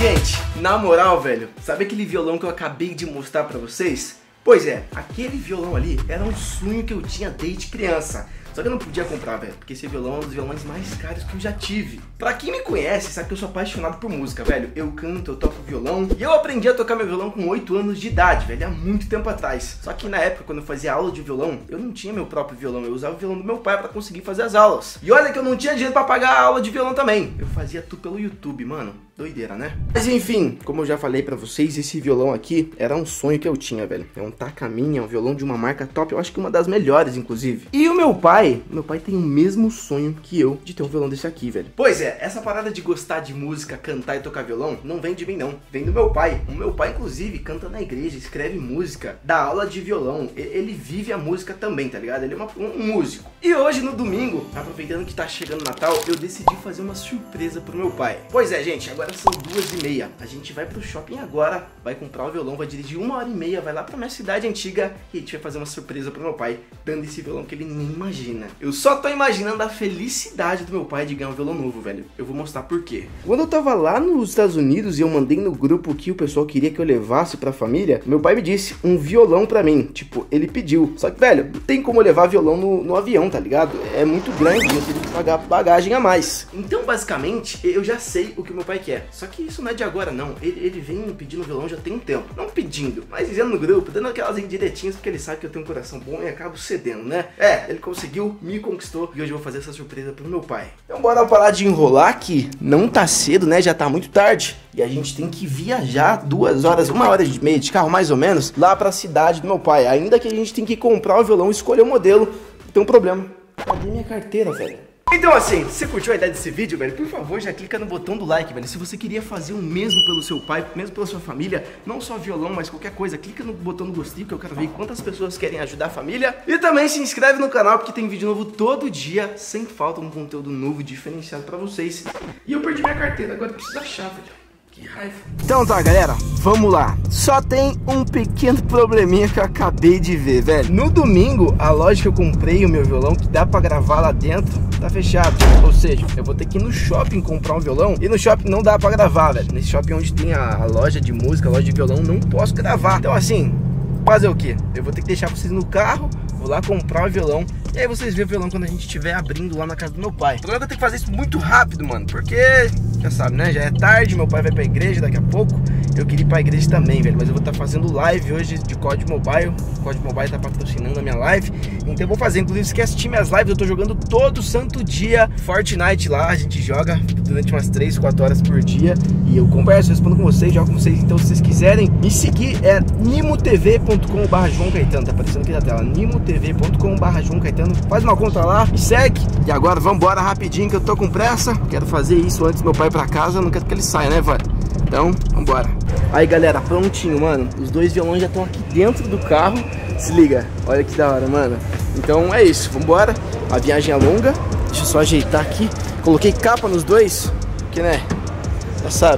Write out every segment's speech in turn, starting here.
Gente, na moral, velho, sabe aquele violão que eu acabei de mostrar pra vocês? Pois é, aquele violão ali era um sonho que eu tinha desde criança. Só que eu não podia comprar, velho, porque esse violão é um dos violões mais caros que eu já tive. Pra quem me conhece, sabe que eu sou apaixonado por música, velho. Eu canto, eu toco violão. E eu aprendi a tocar meu violão com 8 anos de idade, velho, há muito tempo atrás. Só que na época, quando eu fazia aula de violão, eu não tinha meu próprio violão. Eu usava o violão do meu pai pra conseguir fazer as aulas. E olha que eu não tinha dinheiro pra pagar a aula de violão também. Eu fazia tudo pelo YouTube, mano. Doideira, né? Mas enfim, como eu já falei pra vocês, esse violão aqui era um sonho que eu tinha, velho. É um Takamine, é um violão de uma marca top, eu acho que uma das melhores, inclusive. E o meu pai tem o mesmo sonho que eu de ter um violão desse aqui, velho. Pois é, essa parada de gostar de música, cantar e tocar violão, não vem de mim não, vem do meu pai. O meu pai, inclusive, canta na igreja, escreve música, dá aula de violão, ele vive a música também, tá ligado? Ele é um músico. E hoje, no domingo, aproveitando que tá chegando o Natal, eu decidi fazer uma surpresa pro meu pai. Pois é, gente, agora são 2h30. A gente vai pro shopping agora, vai comprar o violão, vai dirigir 1h30, vai lá pra minha cidade antiga e a gente vai fazer uma surpresa pro meu pai, dando esse violão que ele nem imagina. Eu só tô imaginando a felicidade do meu pai de ganhar um violão novo, velho. Eu vou mostrar por quê. Quando eu tava lá nos Estados Unidos e eu mandei no grupo que o pessoal queria que eu levasse pra família, meu pai me disse um violão pra mim. Tipo, ele pediu. Só que, velho, não tem como levar violão no avião, tá ligado? É muito grande, eu teria que pagar bagagem a mais. Então, basicamente, eu já sei o que o meu pai quer. Só que isso não é de agora, não. Ele vem pedindo violão já tem um tempo. Não pedindo, mas dizendo no grupo, dando aquelas indiretinhas, porque ele sabe que eu tenho um coração bom e acabo cedendo, né? É, ele conseguiu, me conquistou e hoje eu vou fazer essa surpresa pro meu pai. Então bora parar de enrolar que não tá cedo, né? Já tá muito tarde. E a gente tem que viajar 2 horas, 1h30 de carro mais ou menos, lá pra cidade do meu pai. Ainda que a gente tem que comprar o violão, escolher o modelo, tem um problema. Cadê minha carteira, velho? Então assim, se você curtiu a ideia desse vídeo, velho, por favor, já clica no botão do like, velho. Se você queria fazer o mesmo pelo seu pai, mesmo pela sua família, não só violão, mas qualquer coisa, clica no botão do gostei, que eu quero ver quantas pessoas querem ajudar a família. E também se inscreve no canal, porque tem vídeo novo todo dia, sem falta, um conteúdo novo, diferenciado pra vocês. E eu perdi minha carteira, agora eu preciso achar, velho. Que raiva. Então tá, galera, vamos lá. Só tem um pequeno probleminha que eu acabei de ver, velho. No domingo, a loja que eu comprei o meu violão, que dá pra gravar lá dentro, tá fechado. Ou seja, eu vou ter que ir no shopping comprar um violão. E no shopping não dá pra gravar, velho. Nesse shopping onde tem a loja de música, a loja de violão, não posso gravar. Então assim, fazer o quê? Eu vou ter que deixar vocês no carro, vou lá comprar o violão. E aí vocês veem o violão quando a gente estiver abrindo lá na casa do meu pai. O problema é que eu tenho que fazer isso muito rápido, mano. Porque, já sabe, né? Já é tarde, meu pai vai pra igreja daqui a pouco. Eu queria ir pra igreja também, velho. Mas eu vou estar fazendo live hoje de COD Mobile. O COD Mobile tá patrocinando a minha live. Então eu vou fazer. Inclusive, se quer assistir minhas lives, eu tô jogando todo santo dia Fortnite lá. A gente joga durante umas 3, 4 horas por dia. E eu converso, respondo com vocês, jogo com vocês. Então, se vocês quiserem me seguir, é nimotv.com/João Caetano. Tá aparecendo aqui na tela. nimotv.com/João Caetano. Faz uma conta lá, me segue. E agora vambora rapidinho que eu tô com pressa. Quero fazer isso antes do meu pai ir pra casa. Eu não quero que ele saia, né, velho? Então, vambora. Aí, galera, prontinho, mano. Os dois violões já estão aqui dentro do carro. Se liga, olha que da hora, mano. Então é isso, vambora. A viagem é longa. Deixa eu só ajeitar aqui. Coloquei capa nos dois, porque, né, já sabe.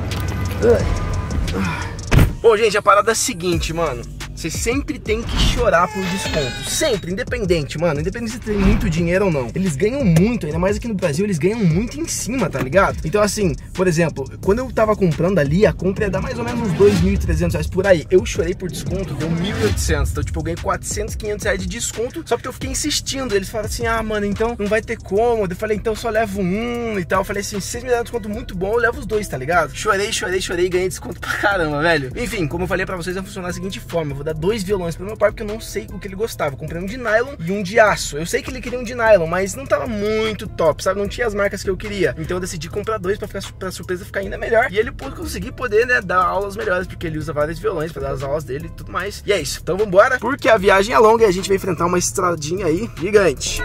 Bom, gente, a parada é a seguinte, mano. Você sempre tem que chorar por desconto. Sempre, independente, mano. Independente se tem muito dinheiro ou não. Eles ganham muito, ainda mais aqui no Brasil, eles ganham muito em cima, tá ligado? Então assim, por exemplo, quando eu tava comprando ali, a compra ia dar mais ou menos uns R$2.300 por aí. Eu chorei por desconto, deu 1.800. Então, tipo, eu ganhei 400, 500 reais de desconto. Só porque eu fiquei insistindo. Eles falaram assim, ah, mano, então não vai ter como. Eu falei, então eu só levo um e tal. Eu falei assim, se vocês me deram desconto muito bom, eu levo os dois, tá ligado? Chorei e ganhei desconto pra caramba, velho. Enfim, como eu falei pra vocês, vai funcionar da seguinte forma. Eu vou dar 2 violões pro meu pai, porque eu não sei o que ele gostava. Eu comprei um de nylon e um de aço. Eu sei que ele queria um de nylon, mas não tava muito top, sabe? Não tinha as marcas que eu queria. Então eu decidi comprar 2 pra surpresa ficar ainda melhor. E ele conseguir poder, né, dar aulas melhores, porque ele usa vários violões pra dar as aulas dele e tudo mais. E é isso. Então vambora, porque a viagem é longa e a gente vai enfrentar uma estradinha aí gigante.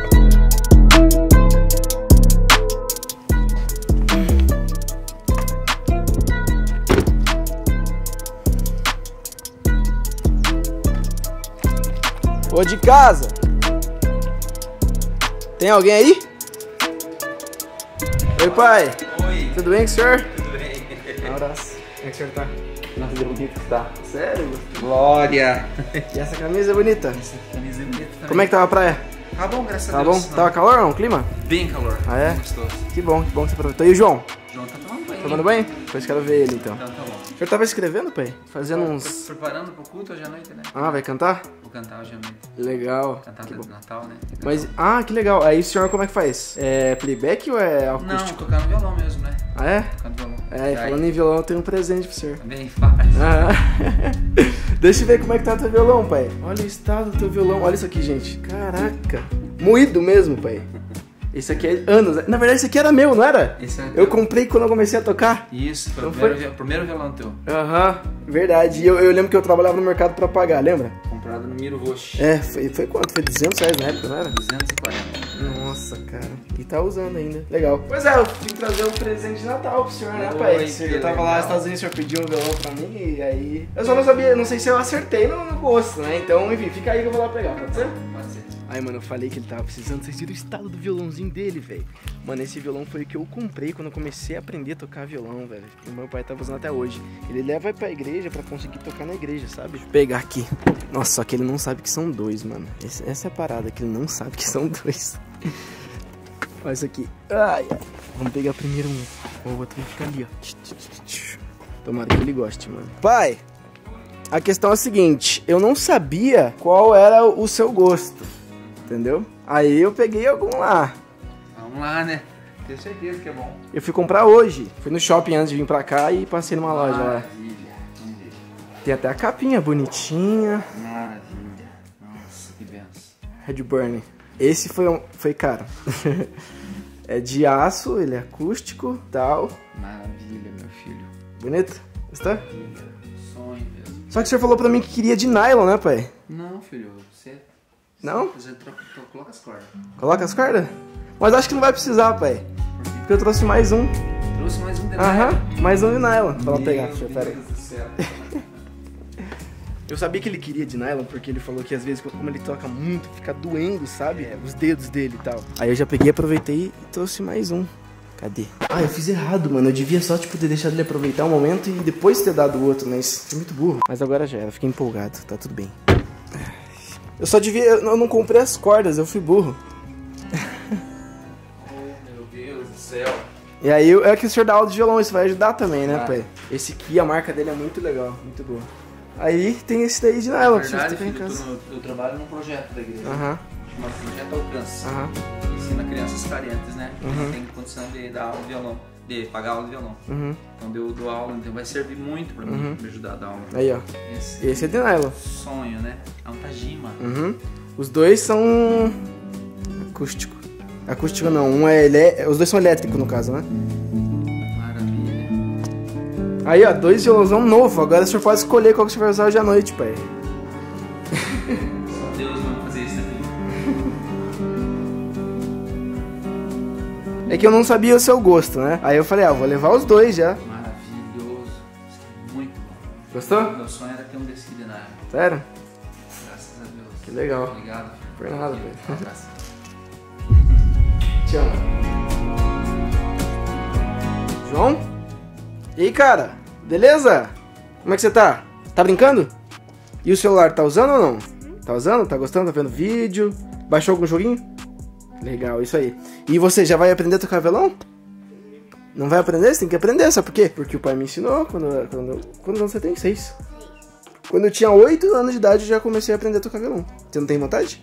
Ô, de casa, tem alguém aí? Oi, pai. Oi. Tudo bem com o senhor? Tudo bem. Um abraço. Como é que o senhor tá? Nossa, que bonito que tá. Sério? Glória. E essa camisa é bonita? Essa camisa é bonita também. Como é que tava a praia? Tá bom, graças Tá a Deus. bom? Tava calor ou não? Clima? Bem calor. Ah, é? Gostoso. Que bom que você aproveitou. E o João? João tá tomando banho Tomando banho? Depois quero ver ele então. Então tá bom. O senhor tava escrevendo, pai? Fazendo uns... Preparando pro culto hoje à noite, né? Ah, vai cantar? Vou cantar hoje à noite. Legal. Cantar Que do bom. Natal, né? Mas, que legal. Aí o senhor como é que faz? É playback ou é Não, acústico? tocar no violão mesmo, né? Ah, é? Tocando violão. É, falando em violão, eu tenho um presente pro senhor. Também faz. Deixa eu ver como é que tá teu violão, pai. Olha o estado do teu violão. Olha isso aqui, gente. Caraca. Moído mesmo, pai. Esse aqui é anos. Na verdade, esse aqui era meu, não era? Esse é Eu comprei quando eu comecei a tocar. Isso, foi Não o foi? primeiro violão teu. Aham, verdade. E eu lembro que eu trabalhava no mercado pra pagar, lembra? Comprado no Miro Roxo. É, foi quanto? Foi R$200 na época, não era? 240. Nossa, cara. E tá usando ainda. Legal. Pois é, eu vim trazer um presente de Natal pro senhor, né, Oi, pai? que Eu tava lá legal. nos Estados Unidos, o senhor pediu um violão pra mim e aí... Eu só não sabia, não sei se eu acertei no gosto, né? Então, enfim, fica aí que eu vou lá pegar, pode ser? Pode ser. Aí, mano, eu falei que ele tava precisando. Vocês viram o estado do violãozinho dele, velho. Mano, esse violão foi o que eu comprei quando eu comecei a aprender a tocar violão, velho. E meu pai tava usando até hoje. Ele leva pra igreja pra conseguir tocar na igreja, sabe? Deixa eu pegar aqui. Nossa, só que ele não sabe que são dois, mano. Essa é a parada, que ele não sabe que são dois. Olha isso aqui. Ai, ai. Vamos pegar primeiro um. O outro vai ficar ali, ó. Tomara que ele goste, mano. Pai, a questão é a seguinte. Eu não sabia qual era o seu gosto. Entendeu? Aí eu peguei algum lá. Vamos lá, né? Tenho certeza que é bom. Eu fui comprar hoje. Fui no shopping antes de vir pra cá e passei numa loja lá. Maravilha. Vamos ver. Tem até a capinha bonitinha. Maravilha. Nossa, que benção. Redburn. Esse foi caro. É de aço, ele é acústico e tal. Maravilha, meu filho. Bonito? Gostou? Maravilha. Sonho mesmo. Só que o senhor falou pra mim que queria de nylon, né, pai? Não, filho. Você... Não? Você coloca as cordas. Coloca as cordas? Mas acho que não vai precisar, pai. Porque eu trouxe mais um. Trouxe mais um detalhe. Aham, mais um de nylon. Vou lá pegar, Meu senhor, pera aí. Deus do céu. Eu sabia que ele queria de nylon porque ele falou que às vezes, como ele toca muito, fica doendo, sabe? Os dedos dele e tal. Aí eu já peguei, aproveitei e trouxe mais um. Cadê? Eu fiz errado, mano. Eu devia só, tipo, ter deixado ele aproveitar um momento e depois ter dado o outro, mas fui muito burro. Mas agora já era, fiquei empolgado, tá tudo bem. Eu só devia... Eu não comprei as cordas, eu fui burro. Oh, meu Deus do céu. E aí, é que o senhor dá aula de violão, isso vai ajudar também, né, pai? Esse aqui, a marca dele é muito legal, muito boa. Aí tem esse daí de nylon, Na que verdade, você tem em filho, casa. eu trabalho num projeto da igreja. Aham, Chama Projeto Alcance. aham, Ensina crianças carentes, né? Que Uhum. não tem condição de dar aula de violão, de pagar aula de violão. uhum. Então eu dou aula, então vai servir muito pra mim, me ajudar a dar aula. Aí, ó. Esse Esse é de nylon. sonho, né? É um Tajima. Uhum. Os dois são acústico. Acústico não, os dois são elétricos no caso, né? Maravilha. Aí, ó, dois violãozão novo. Agora o senhor pode escolher qual que você vai usar hoje à noite, pai. Só Deus vai fazer isso aqui. É que eu não sabia o seu gosto, né? Aí eu falei, vou levar os dois já. Maravilhoso. Muito bom. Gostou? Meu sonho era ter um desse aqui de nada. Sério? Graças a Deus. Que legal. Obrigado. Por nada, Um velho. abraço. Te amo. João? E aí, cara? Beleza? Como é que você tá? Tá brincando? E o celular, tá usando ou não? Tá usando? Tá gostando? Tá vendo vídeo? Baixou algum joguinho? Legal, isso aí. E você já vai aprender a tocar violão? Não vai aprender? Você tem que aprender, sabe por quê? Porque o pai me ensinou quando você tem 6. Quando eu tinha 8 anos de idade, eu já comecei a aprender a tocar violão. Você não tem vontade?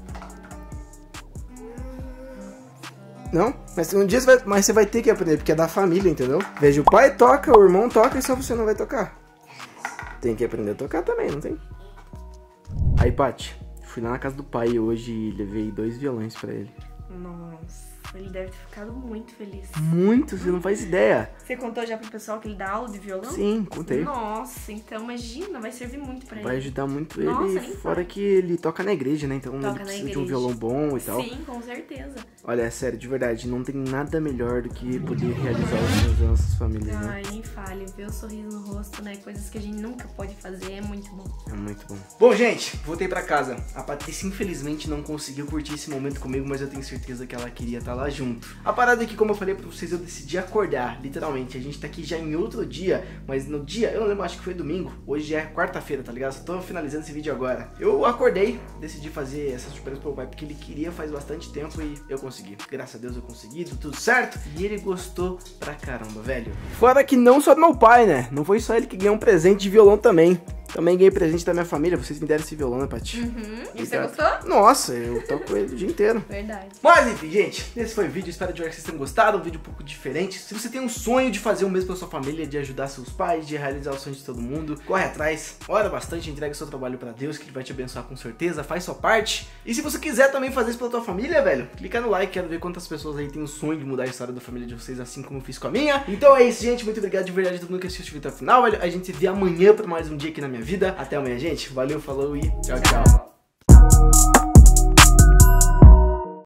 Não? Mas um dia você vai ter que aprender, porque é da família, entendeu? Veja, o pai toca, o irmão toca e só você não vai tocar. Tem que aprender a tocar também, não tem? Aí, Paty, fui lá na casa do pai hoje e levei 2 violões pra ele. Nossa, ele deve ter ficado muito feliz. Muito, você não faz ideia. Você contou já pro pessoal que ele dá aula de violão? Sim, contei. Nossa, então imagina, vai servir muito pra ele. Vai ajudar muito Nossa, ele, nem fora fala. que ele toca na igreja, né? Então Toca ele na precisa de um igreja. violão bom e tal. Sim, com certeza. Olha, é sério, de verdade, não tem nada melhor do que poder realizar os sonhos das nossas famílias, né? Ai, nem fale, ver o sorriso no rosto, né? Coisas que a gente nunca pode fazer, é muito bom. É muito bom. Bom, gente, voltei pra casa. A Patrícia infelizmente não conseguiu curtir esse momento comigo, mas eu tenho certeza que ela queria estar lá ela junto. A parada é que, como eu falei pra vocês, eu decidi acordar, literalmente. A gente tá aqui já em outro dia, mas no dia, eu não lembro, acho que foi domingo. Hoje já é quarta-feira, tá ligado? Só tô finalizando esse vídeo agora. Eu acordei, decidi fazer essa surpresa pro meu pai, porque ele queria faz bastante tempo e eu consegui. Graças a Deus eu consegui, tudo certo. E ele gostou pra caramba, velho. Fora que não só do meu pai, né? Não foi só ele que ganhou um presente de violão também. Também ganhei presente da minha família. Vocês me deram esse violão, né, Paty? E você gostou? Nossa, eu toco com ele o dia inteiro. Verdade. Mas enfim, gente, esse foi o vídeo. Espero de verdade que vocês tenham gostado. Um vídeo um pouco diferente. Se você tem um sonho de fazer o mesmo pela sua família, de ajudar seus pais, de realizar o sonho de todo mundo, corre atrás, ora bastante, entrega seu trabalho pra Deus, que Ele vai te abençoar com certeza. Faz sua parte. E se você quiser também fazer isso pela tua família, velho, clica no like. Quero ver quantas pessoas aí têm o sonho de mudar a história da família de vocês, assim como eu fiz com a minha. Então é isso, gente. Muito obrigado de verdade a todo mundo que assistiu o vídeo até o final, velho. A gente se vê amanhã pra mais um dia aqui na minha vida. Até amanhã, gente. Valeu, falou e tchau, tchau.